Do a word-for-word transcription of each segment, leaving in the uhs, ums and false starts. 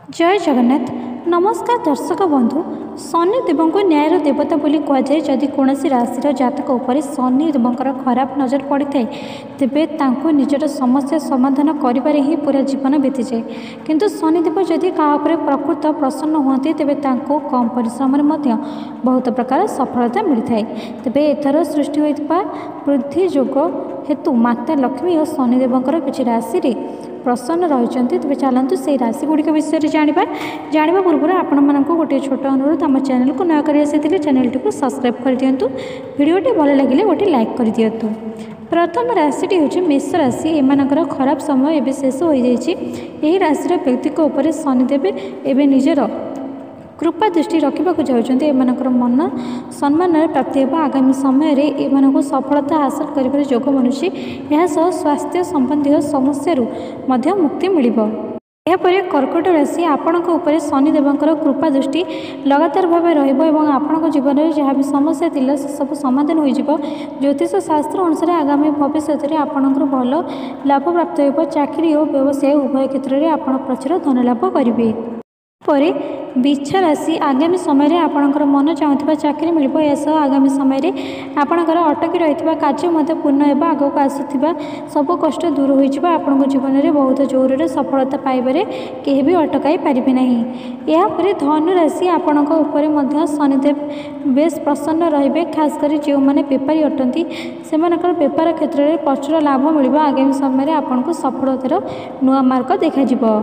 जय जगन्नाथ। नमस्कार दर्शक बंधु। शनिदेव को न्यायर देवता बोली कहुए। जदि कौन राशि जातक उपर शनिदेव खराब नजर पड़ी था तेबे तांको निजर समस्या समाधान करिबारे ही पूरा जीवन बीती जाए। किंतु शनिदेव जदि क्या प्रकृत प्रसन्न हुआ तेबे तांको कम परिश्रम बहुत प्रकार सफलता मिलता है। तेबे एथर सृष्टि होता वृद्धि जोग हेतु माता लक्ष्मी और शनिदेव किसी राशि प्रसन्न रही। तेज चलतु से राशि गुड़िक विषय में जाना जाना पूर्व आपण मानक गोटे छोट अनुरोध आम चैनल को नया कर चैनल टी सब्सक्राइब कर दिंतु। भिडियोटी भल लगे गोटे लाइक कर दिंतु। प्रथम राशि हूँ मेष राशि। एमानकर खराब समय एवं शेष हो जाए। राशि व्यक्ति उपर शनिदेव एवं निजर कृपा दृष्टि रखा चाहते। एमानकर मन सम्मान प्राप्ति होगा। आगामी समय रे सफलता हासिल कर जोग मनुष्य। यह स्वास्थ्य संबंधी समस्या मुक्ति मिल। यापर कर्कट राशि आपण शनिदेव कृपा दृष्टि लगातार भाव आपण जीवन में जहाँ भी समस्या थी से सब समाधान हो। ज्योतिष शास्त्र अनुसार आगामी भविष्य में आपण भल लाभ प्राप्त हो। चाकरी और व्यवसाय उभय क्षेत्र में आप प्रचुर धन लाभ करेंगे। पर बिच्छ राशि आगामी समय रे आपणकर मन चाहूबा चाकरी मिल। यह आगामी समय रे आपणकर अटकी रही कार्य पूर्ण होगा। आग को आसुवा सब कष्ट दूर हो। आपण जीवन में बहुत जोर सफलता पाइबारे केही भी अटकाई पारिबे नहीं। यापर धनु राशि आपण शनिदेव बेस प्रसन्न रहिबे। खासकर जो मैंने बेपारी अटंती से बेपार क्षेत्र में प्रचुर लाभ मिल। आगामी समय आपण को सफलतार नुआ मार्ग देखा।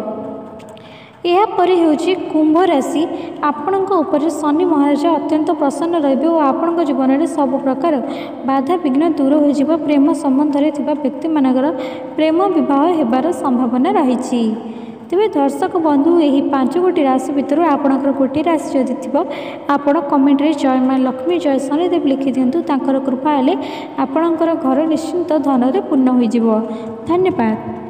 यापर हूँ कुंभ राशि आपण शनि महाराज अत्यंत प्रसन्न रे और आपण जीवन में सब प्रकार बाधा विघ्न दूर हो। प्रेम संबंध में थिबा व्यक्ति मानकर प्रेम विवाह होबार संभावना रही। तेज दर्शक बंधु यही पांच गोटी राशि भितर आपणकर गोटे राशि जदि थी आपण कमेंट रे जय माँ लक्ष्मी जय शनिदेव लिखि दिंतु। तांकर कृपा हेले आपणकर घर निश्चिंत धन पूर्ण हो। धन्यवाद।